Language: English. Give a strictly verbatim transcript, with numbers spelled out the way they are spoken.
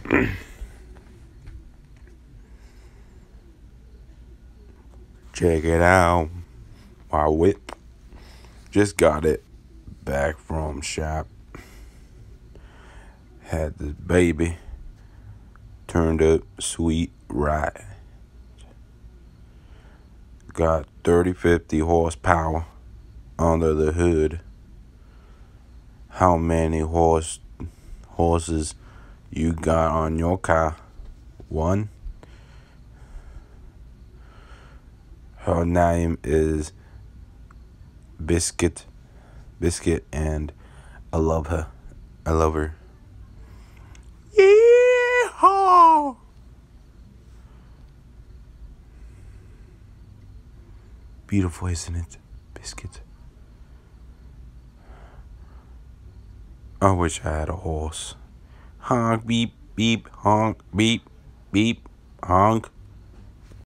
Check it out. My whip. Just got it back from shop. Had this baby. Turned up sweet right. Got thirty fifty horsepower under the hood. How many horse horses you got on your car? One. Her name is Biscuit. Biscuit, and I love her. I love her. Yeehaw! Beautiful, isn't it? Biscuit. I wish I had a horse. Honk, beep, beep, honk, beep, beep, honk.